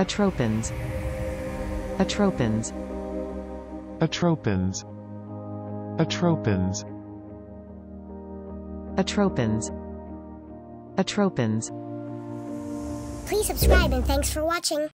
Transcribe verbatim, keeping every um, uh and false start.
atropins, atropins, atropins, atropins, atropins, atropins. Please subscribe and thanks for watching.